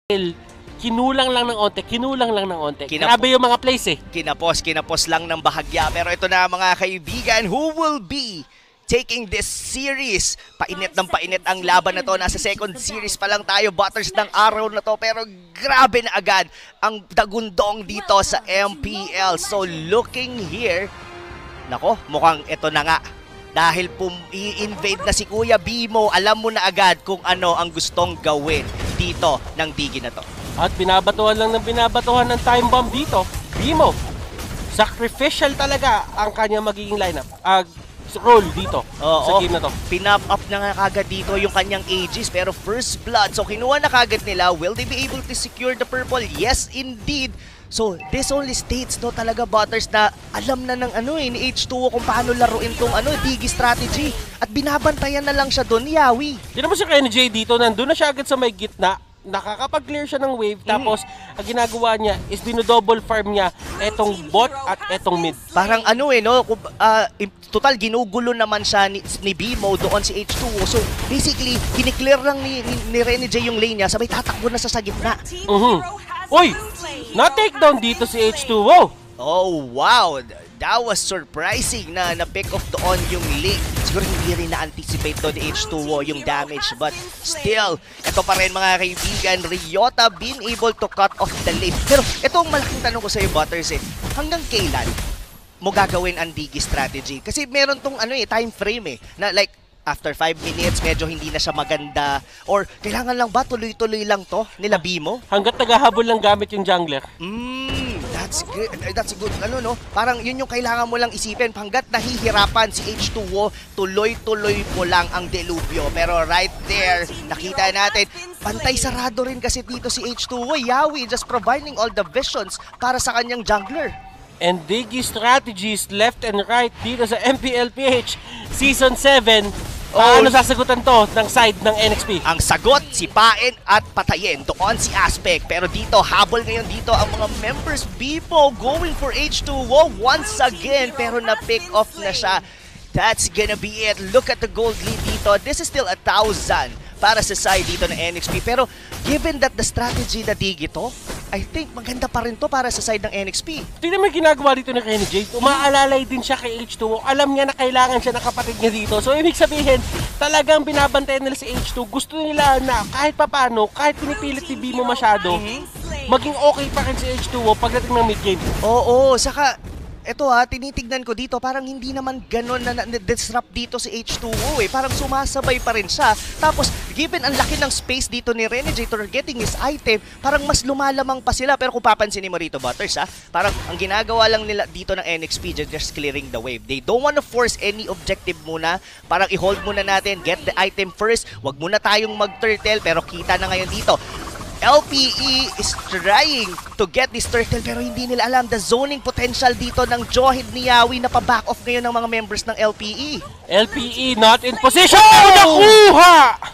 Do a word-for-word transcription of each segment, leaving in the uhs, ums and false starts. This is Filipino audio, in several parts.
Kinulang lang ng onte, kinulang lang ng onte. Kinap- Grabe yung mga plays eh. Kinapos, kinapos lang ng bahagya. Pero ito na mga kaibigan, who will be taking this series? Painit ng painit ang laban na to. Nasa second series pa lang tayo, butters ng araw na to. Pero grabe na agad ang dagundong dito sa M P L. So looking here, nako, mukhang ito na nga. Dahil pum i-invade na si Kuya Bimo, alam mo na agad kung ano ang gustong gawin dito ng Digi na to. At binabatuhan lang ng binabatuhan ng time bomb dito. Bimo, sacrificial talaga ang kanya magiging lineup. Uh, role dito Oo, sa game na to. Pinap up na nga kagad dito yung kanyang Aegis, pero first blood. So kinuha na kagad nila. Will they be able to secure the purple? Yes, indeed. So this only states no talaga butters na alam na ng ano eh, ni H two O kung paano laruin tong ano, Digi strategy. At binabantayan na lang siya doon ni Yawi. Tinan mo si N J dito, nandun na siya agad sa may gitna. Nakakapag-clear siya ng wave, tapos ang ginagawa niya is dinodouble farm niya etong bot at etong mid. Parang ano eh, no? Uh, total, ginugulo naman siya ni, ni Bimo doon si H two O. So, basically, kiniklear lang ni, ni, ni Rene J yung lane niya, sabay tatakbo na sa sa gitna. Uh-huh. Uy! Na-takedown dito si H two O! Oh, wow! That was surprising na na-pick off doon yung lane. Siguro hindi rin na-anticipate to ni H two O yung damage. But still, ito pa rin mga kaibigan, Ryota been able to cut off the lane. Pero ito ang malaking tanong ko sa iyo, Butters eh. Hanggang kailan mo gagawin ang Digi strategy? Kasi meron tong ano eh, time frame eh. Na like, after five minutes, medyo hindi na siya maganda. Or kailangan lang ba tuloy-tuloy lang to nila Bimo? Hanggat naghahabol lang gamit yung jungler. Mm, that's good. That's good. Ano no? Parang yun yung kailangan mo lang isipin. Hanggat nahihirapan si H two O, tuloy-tuloy mo lang ang delubyo. Pero right there, nakita natin, pantay sarado rin kasi dito si H two O. Yawi just providing all the visions para sa kanyang jungler. And Digi strategies left and right dito sa M P L P H Season seven. Paano Oh, sasagutan to ng side ng N X P? ang sagot, sipain at patayin. Doon si Aspect. Pero dito, habol ngayon dito ang mga members. Bimo going for H two O once again. Pero na-pick off na siya. That's gonna be it. Look at the gold lead dito. This is still a thousand para sa side dito ng N X P. Pero given that the strategy na Digi to, I think maganda pa rin to para sa side ng N X P. Tingnan mo yung ginagawa dito ni Kenny J. Umaalalay din siya kay H two O. Alam niya na kailangan siya ng kapatid niya dito. So, ibig sabihin, talagang binabantayan nila si H two. Gusto nila na kahit papano, kahit pinipilit ni Bimo masyado, maging okay pa rin si H two O pagdating ng mid-game. Oo, saka eto ha, tinitignan ko dito, parang hindi naman ganon na na-disrupt dito si H two O eh. Parang sumasabay pa rin siya. Tapos, given ang laki ng space dito ni Rene J getting his item, parang mas lumalamang pa sila. Pero kung papansinin mo rito, Butters ha, parang ang ginagawa lang nila dito ng N X P, just clearing the wave. They don't wanna force any objective muna. Parang i-hold muna natin, get the item first. Wag muna tayong mag-turtle, pero kita na ngayon dito. L P E is trying to get this turtle pero hindi nila alam the zoning potential dito ng Johid ni Yawi na pa-back off ngayon ng mga members ng L P E. L P E not in position! Oh, nakuha!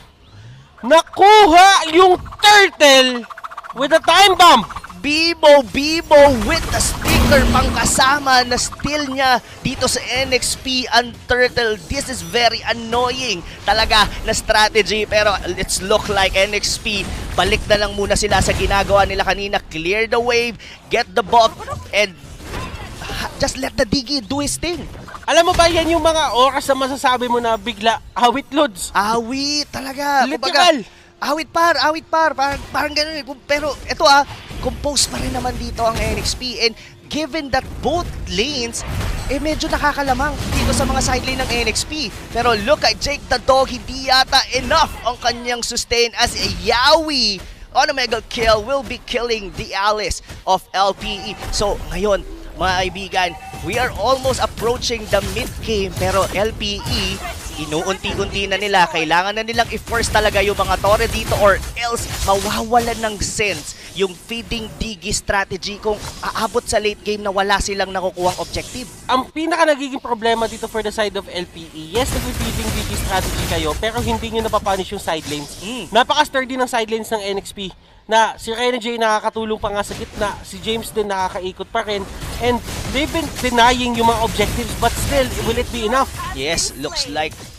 Nakuha yung turtle with a time bomb! Bimo, Bimo with the sticker pang kasama na steal niya dito sa N X P ang turtle. This is very annoying talaga na strategy pero let's look like N X P. Balik na lang muna sila sa ginagawa nila kanina. Clear the wave, get the buff, and just let the Digi do his thing. Alam mo ba yan yung mga oras na masasabi mo na bigla awit loads? Awit talaga. Literal. Kumbaga, awit par, awit par. Parang, parang ganun eh. Pero ito ah, compose pa rin naman dito ang N X P. And given that both lanes, eh medyo nakakalamang dito sa mga side lane ng N X P. Pero look at Jake the Dog, hindi yata enough ang kanyang sustain as Yawi on a mega kill will be killing the Alice of L P E. So ngayon, mga kaibigan, we are almost approaching the mid-game pero L P E, inuunti-unti na nila. Kailangan na nilang i-force talaga yung mga tore dito or else mawawalan ng sense yung feeding Digi strategy kung aabot sa late game na wala silang nakukuhang objective. Ang pinaka nagiging problema dito for the side of L P E, yes, nag-feeding Digi strategy kayo pero hindi nyo napapunish yung side lanes. Mm. Napaka-sturdy ng side lanes ng N X P na si Rene J nakakatulong pa nga sa gitna, si James din nakakaikot pa rin, and they've been denying yung mga objectives but still, will it be enough? Yes, looks like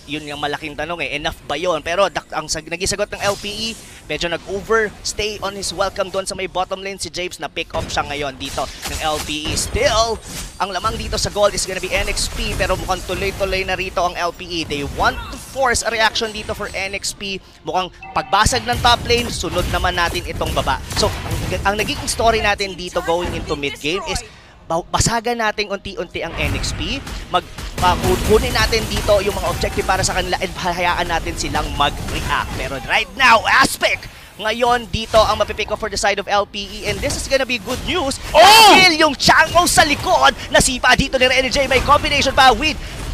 yun yung malaking tanong eh, enough ba yun? Pero dak- ang sag- naging sagot ng L P E, medyo nag-overstay on his welcome doon sa may bottom lane si James na pick up siya ngayon dito ng L P E. Still, ang lamang dito sa gold is gonna be N X P pero mukhang tuloy-tuloy na rito ang L P E. They want to force a reaction dito for N X P. Mukhang pagbasag ng top lane, sunod naman natin itong baba. So, ang, ang naging story natin dito going into mid-game is basagan natin unti-unti ang N X P, mag uh, kunin natin dito yung mga objective para sa kanila and hayaan natin silang mag-react. Pero right now, Aspect ngayon dito ang mapipick up for the side of L P E and this is gonna be good news Oh! dahil yung Chango sa likod nasipa dito ni Rene J, may combination pa with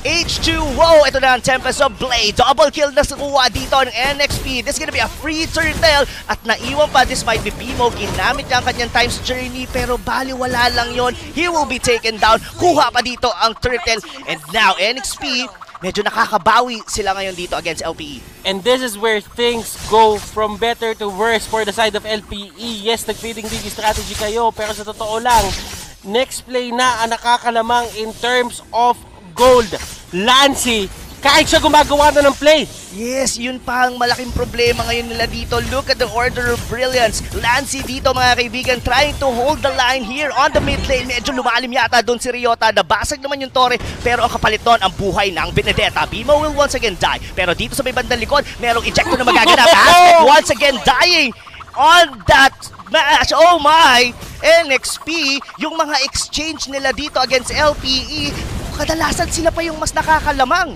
H two O. Ito na ang Tempest of Blade. Double kill na nakuha dito ng N X P. This is gonna be a free turtle. At naiwan pa despite B P M O. Ginamit niya ang kanyang time's journey. Pero baliwala lang yon. He will be taken down. Kuha pa dito ang turtle. And now N X P, medyo nakakabawi sila ngayon dito against L P E. And this is where things go from better to worse for the side of L P E. Yes, nag-feeding D D strategy kayo. Pero sa totoo lang, next play na ang nakakalamang in terms of gold. Lancy, kahit siya gumagawa na ng play. Yes, yun pa ang malaking problema ngayon nila dito. Look at the Order of Brilliance. Lancy dito mga kaibigan, trying to hold the line here on the mid lane. Medyo lumalim yata doon si Ryota. Nabasag naman yung Torre, pero ang kapalit doon ang buhay ng Benedetta. B M O will once again die. Pero dito sa may bandang likod, merong ejector na magaganap. Aspect once again dying on that match. Oh my! N X P, yung mga exchange nila dito against L P E, kadalasan sila pa yung mas nakakalamang.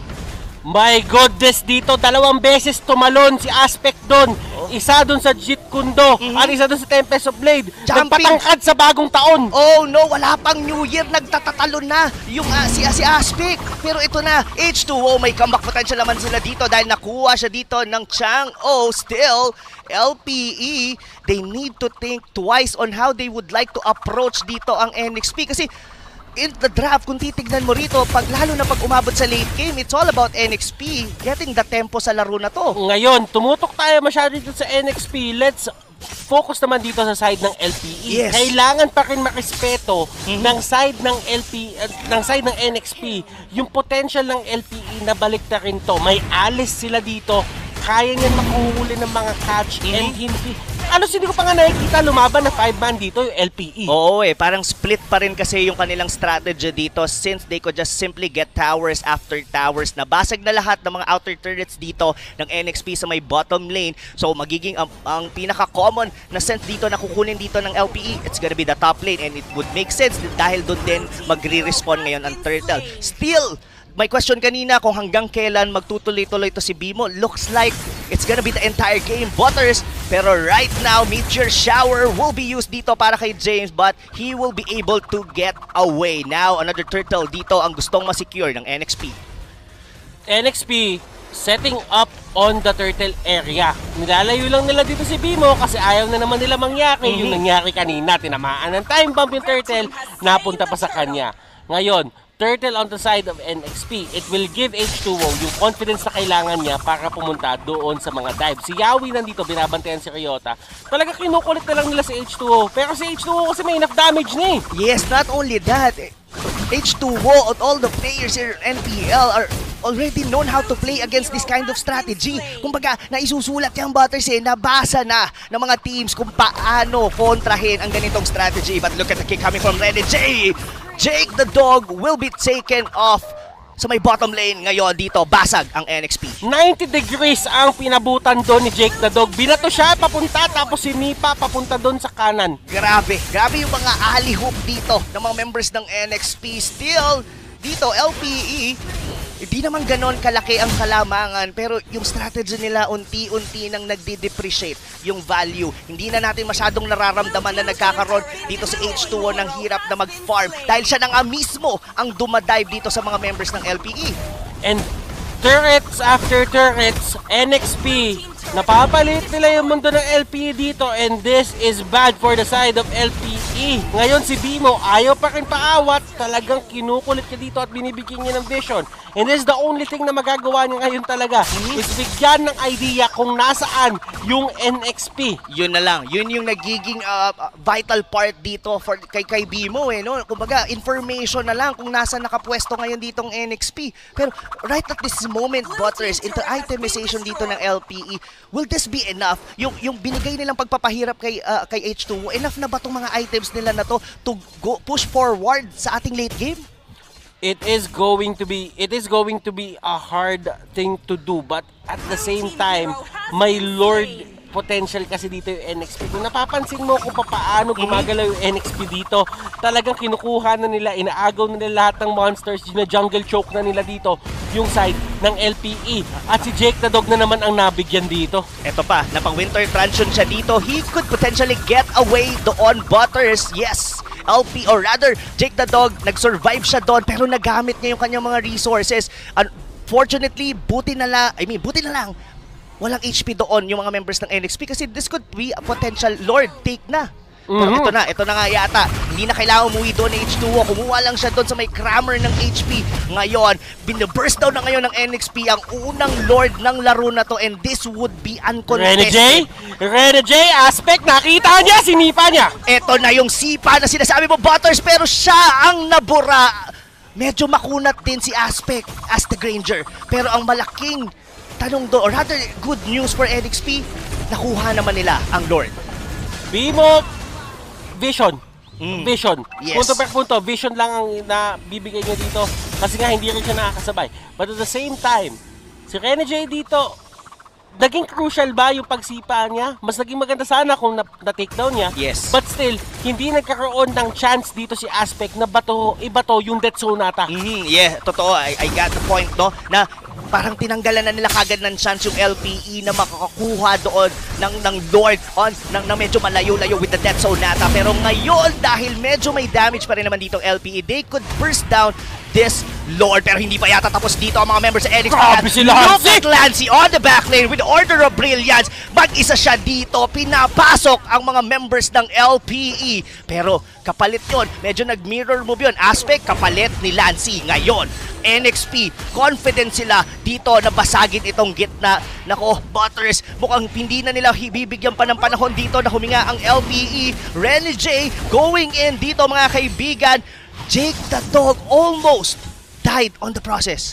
My goodness, dito dalawang beses tumalon si Aspect doon. Isa doon sa Jeet Kundo Mhm. at isa doon sa Tempest of Blade. Jumping. Nagpatangkad sa bagong taon. Oh no, wala pang New Year, nagtatatalon na yung uh, si, uh, si Aspect. Pero ito na, H two O, may comeback potential naman sila dito dahil nakuha siya dito ng Chang'o. Still, L P E, they need to think twice on how they would like to approach dito ang N X P. Kasi in the draft, kung titignan mo rito, pag lalo na pag umabot sa late game, it's all about N X P getting the tempo sa laro na to. Ngayon, tumutok tayo masyado dito sa N X P. Let's focus naman dito sa side ng L P E. Yes. Kailangan pa rin makispeto Mhm. ng side ng L P E, uh, ng side ng N X P, yung potential ng L P E na balik na rin to. May Alice sila dito. Kaya niyan makuhuli ng mga catch Mhm. and hindi. Ano, hindi ko pa nga nakikita lumaban na five man dito yung L P E. Oo eh, parang split pa rin kasi yung kanilang strategy dito since they could just simply get towers after towers. Nabasag na lahat ng mga outer turrets dito ng N X P sa may bottom lane. So magiging ang, ang pinaka-common na sense dito na kukunin dito ng L P E, it's gonna be the top lane and it would make sense dahil doon din magre-respawn ngayon ang turtle. Still, may question kanina kung hanggang kailan magtutuloy-tuloy to si B M O. Looks like it's gonna be the entire game, Butters. Pero right now, Meteor Shower will be used dito para kay James, but he will be able to get away. Now, another turtle dito ang gustong ma-secure ng N X P. N X P setting up on the turtle area. Nilalayo lang nila dito si B M O kasi ayaw na naman nila mangyari. Mhm. Yung nangyari kanina, tinamaan ng time bomb yung turtle, napunta pa sa kanya. Ngayon, turtle on the side of N X P, it will give H two O yung confidence na kailangan niya para pumunta doon sa mga dive. Si Yawi nandito, binabantayan si Ryota. Talaga kinukulit na lang nila si H two O. Pero si H two O kasi may enough damage na eh. Yes, not only that, H two O and all the players here in N P L are already known how to play against this kind of strategy. Kumbaga, naisusulat yung Butters eh, nabasa na ng mga teams kung paano kontrahin ang ganitong strategy. But look at the kick coming from Rene J. Jake the Dog will be taken off sa may bottom lane ngayon dito. Basag ang N X P. ninety degrees ang pinabutan doon ni Jake the Dog. Binato siya papunta tapos si Nipa papunta doon sa kanan. Grabe, grabe yung mga alley hoop dito ng mga members ng N X P. Still, dito L P E, hindi naman ganon kalaki ang kalamangan pero yung strategy nila unti-unti nang nagde-depreciate yung value. Hindi na natin masyadong nararamdaman na nagkakaroon dito sa H two O ng hirap na mag-farm dahil siya na nga mismo ang dumadive dito sa mga members ng L P E. And turrets after turrets, N X P Napapalit nila yung mundo ng L P E dito and this is bad for the side of L P E. Ngayon si Bimo ayaw pa rin paawat, talagang kinukulit niya dito at binibigyan niya ng vision. And this is the only thing na magagawa niya ngayon talaga is bigyan ng idea kung nasaan yung N X P. Yun na lang. Yun yung nagiging uh, vital part dito for kay kay Bimo eh, no? Kumbaga, information na lang kung nasa nakapwesto ngayon ditong N X P. Pero right at this moment, Butters, into itemization dito ng L P E, will this be enough? Yung yung binigay nilang pagpapahirap kay uh, kay H two O, enough na ba tong mga items nila na to to go, push forward sa ating late game? It is going to be it is going to be a hard thing to do, but at the same time may Lord potential kasi dito yung N X P. Kung napapansin mo kung paano gumagalaw yung N X P dito, talagang kinukuha na nila, inaagaw na nila lahat ng monsters, gina-jungle choke na nila dito yung side ng L P E. At si Jake the Dog na naman ang nabigyan dito. Eto pa, napang winter transition siya dito. He could potentially get away doon, Butters. Yes, L P, or rather, Jake the Dog, nag-survive siya doon pero nagamit niya yung kanyang mga resources. Unfortunately, buti na lang, I mean, buti na lang, walang H P doon yung mga members ng N X P kasi this could be a potential Lord take na. Pero Mhm. ito na, ito na nga yata. Hindi na kailangan umuwi doon ng H two O. Kumuha lang siya doon sa may crammer ng H P. Ngayon, binaburst down na ngayon ng N X P ang unang Lord ng laro na to and this would be Rene uncontested. J, Rene J, Aspect, nakita niya, sinipa niya. Ito na yung sipa na sinasabi mo, Butters, pero siya ang nabura. Medyo makunat din si Aspect as the Granger. Pero ang malaking tanong doon, or rather good news for N X P, nakuha naman nila ang Lord. Bimo, Vision. Mm. Vision. Yes. Punto per punto, Vision lang ang nabibigay niya dito kasi nga hindi rin siya nakakasabay. But at the same time, si Rene J dito, naging crucial ba yung pagsipa niya? Mas naging maganda sana kung na-takedown niya. Yes. But still, hindi nagkakaroon ng chance dito si Aspect na bato, ibato yung Death Sonata. Mhm, yeah, totoo. I, I got the point, no? Na parang tinanggalan na nila kagad ng chance yung L P E na makakakuha doon ng, ng Lord on, ng, ng medyo malayo-layo with the Death Sonata. Pero ngayon, dahil medyo may damage pa rin naman dito L P E, they could burst down this Lord. Pero hindi pa yata tapos dito ang mga members sa N X P. Grabe si Look Lancy! at Lancy on the back lane with Order of Brilliance. Mag-isa siya dito. Pinapasok ang mga members ng L P E. Pero kapalit yon, medyo nag-mirror move yun. Aspect, kapalit ni Lancy. Ngayon, N X P, confident sila dito na basagin itong gitna. Nako, Butters, mukhang hindi na nila bibigyan pa ng panahon dito na huminga ang L P E. Rene J going in dito mga kaibigan. Jake the Dog almost died on the process.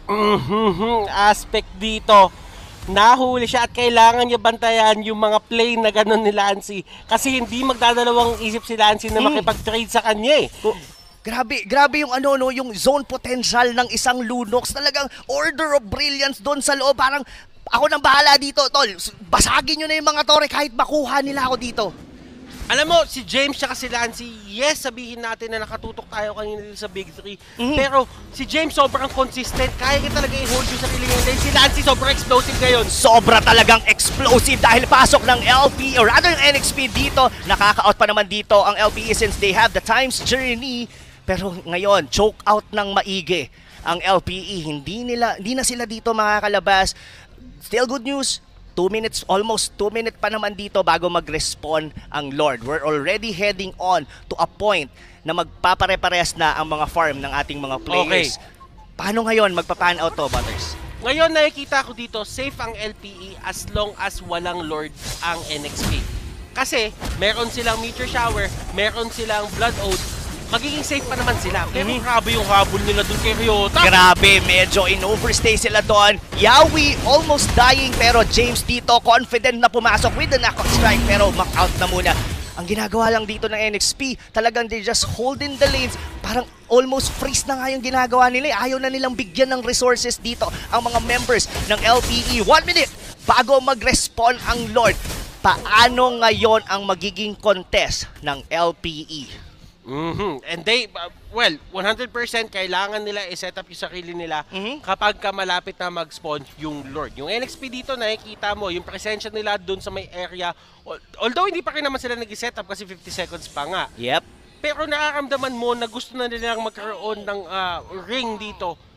Mhm, Aspect dito. Nahuli siya at kailangan niya bantayan yung mga play na gano'n ni Lancy. Kasi hindi magdadalawang isip si Lancy na Mm. makipag-trade sa kanya eh. Oh, grabe, grabe yung ano no, yung zone potential ng isang Lunox. Talagang Order of Brilliance doon sa loob. Parang ako nang bahala dito, tol. Basagin nyo na yung mga tore kahit makuha nila ako dito. Alam mo, si James tsaka si Lancy, yes, sabihin natin na nakatutok tayo kanina dito sa Big three. Mhm. Pero si James sobrang consistent. Kaya niya talaga i-hold yung sarili niya. Then si Lancy sobrang explosive ngayon. Sobra talagang explosive dahil pasok ng L P E or rather ng N X P dito. Nakaka-out pa naman dito ang L P E since they have the Time's Journey. Pero ngayon, choke out ng maigi ang L P E. Hindi nila, hindi na sila dito makakalabas. Still good news. Two minutes, almost two minutes pa naman dito bago mag-respawn ang Lord. We're already heading on to a point na magpapare-parehas na ang mga farm ng ating mga players. Paano ngayon magpa-pan out to, Butters? Ngayon nakikita ko dito, safe ang L P E as long as walang Lord ang N X P. Kasi meron silang Meteor Shower, meron silang Blood Oath, magiging safe pa naman sila. Pero Mhm. grabe yung habol nila dun kay Ryota. Grabe, medyo in-overstay sila doon. Yawi almost dying pero James dito confident na pumasok with the knockout strike pero knock out na muna. Ang ginagawa lang dito ng N X P, talagang they just holding the lanes. Parang almost freeze na nga yung ginagawa nila. Ayaw na nilang bigyan ng resources dito ang mga members ng L P E. One minute bago mag-respawn ang Lord. Paano ngayon ang magiging contest ng L P E? Mhm. And they, uh, well, one hundred percent kailangan nila i-set up yung sarili nila Mhm. kapag ka malapit na mag-spawn yung Lord. Yung N X P dito, nakikita mo, yung presensya nila dun sa may area, al- although hindi pa rin naman sila nag-set up kasi fifty seconds pa nga. Yep. Pero nakaramdaman mo na gusto na nilang magkaroon ng ah, ring dito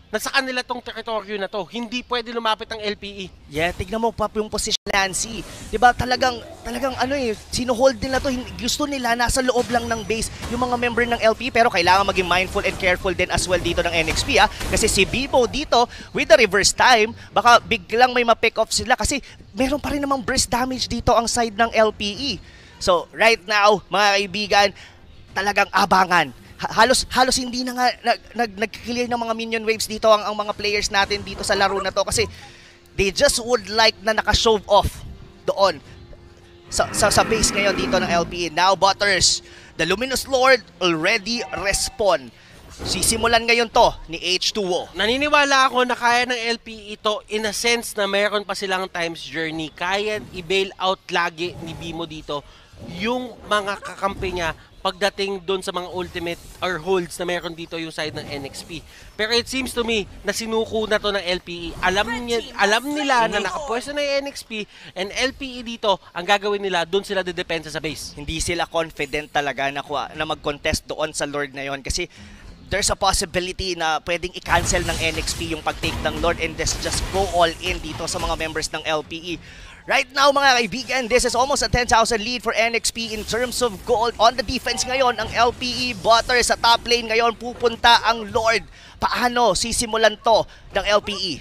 nasa kanila tong teritoryo na to. Hindi pwede lumapit ang L P E. Yeah, tignan mo pa yung position Nancy. 'Di ba? Talagang talagang ano eh, sino-hold nila to. Hin- Gusto nila nasa loob lang ng base yung mga member ng L P E, pero kailangan maging mindful and careful din as well dito ng N X P ah. Kasi si Bibo dito with the reverse time, baka biglang may ma-pick off sila kasi meron pa rin namang burst damage dito ang side ng L P E. So, right now, mga kaibigan, talagang abangan. Ha- halos halos hindi na nga nag, nag, nag-clear ng mga minion waves dito ang, ang mga players natin dito sa laro na to kasi they just would like na naka-shove off doon sa, sa, sa base ngayon dito ng L P E. Now, Butters, the Luminous Lord already respawn. Sisimulan ngayon to ni H two O. Naniniwala ako na kaya ng L P E ito in a sense na meron pa silang times journey. Kaya i-bail out lagi ni Bimo dito yung mga kakampi niya pagdating doon sa mga ultimate or holds na meron dito yung side ng N X P. Pero it seems to me na sinuko na to ng L P E. Alam niya, alam nila na nakapwesto na yung N X P and L P E dito, ang gagawin nila, doon sila dedepensa sa base. Hindi sila confident talaga na, kuha- na mag-contest doon sa Lord na yon kasi there's a possibility na pwedeng i-cancel ng N X P yung pag-take ng Lord and just, just go all in dito sa mga members ng L P E. Right now mga kaibigan, this is almost a ten thousand lead for N X P in terms of gold. On the defense ngayon, ang L P E Butter sa top lane ngayon, pupunta ang Lord. Paano sisimulan to ng L P E?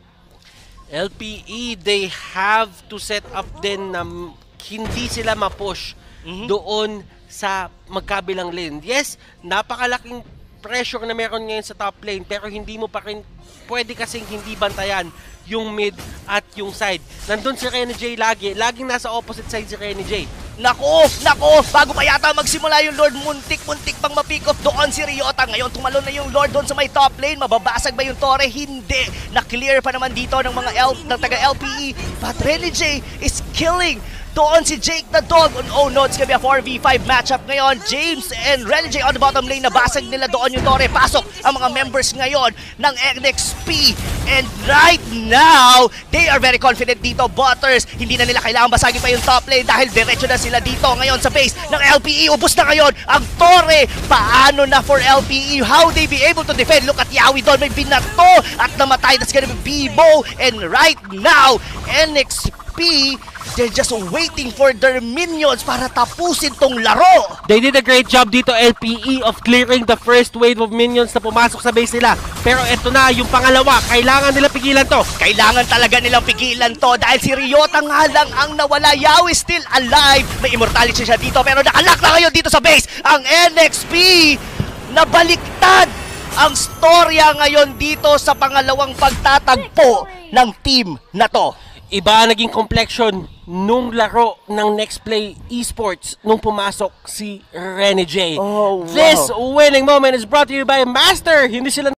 L P E, they have to set up din na m- hindi sila ma-push Mhm. doon sa magkabilang lane. Yes, napakalaking pressure na meron ngayon sa top lane pero hindi mo pa rin pwede kasing hindi bantayan yung mid at yung side. Nandun si Renny J lagi. Laging nasa opposite side si Renny J. Nako, nako, bago pa yata magsimula yung Lord, muntik-muntik pang ma-pick off doon si Ryota. Ngayon tumalon na yung Lord doon sa may top lane. Mababasag ba yung Torre? Hindi. Na-clear pa naman dito ng mga elf, ng taga-L P E. But Renny J is killing doon si Jake the Dog. Oh no, it's gonna be a four v five matchup ngayon. James and Renny J on the bottom lane. Nabasag nila doon yung Torre. Pasok ang mga members ngayon ng N X P. And right now, they are very confident dito. Butters, hindi na nila kailangan basagin pa yung top lane dahil diretso na sila dito ngayon sa base ng L P E. Ubus na ngayon ang Torre. Paano na for L P E? How they be able to defend? Look at Yawi doon. May binato at namatay. That's gonna be Bibo. And right now, N X P, they're just waiting for their minions para tapusin tong laro. They did a great job dito, L P E, of clearing the first wave of minions na pumasok sa base nila. Pero eto na, yung pangalawa, kailangan nila pigilan to. Kailangan talaga nilang pigilan to dahil si Ryota nga lang ang nawala. Yawi still alive. May immortality siya dito pero nakalock na ngayon dito sa base. Ang N X P nabaliktad ang storya ngayon dito sa pangalawang pagtatagpo ng team na to. Iba naging complexion nung laro ng Next Play Esports nung pumasok si Renny J. Oh, wow. This winning moment is brought to you by Master. Hindi sila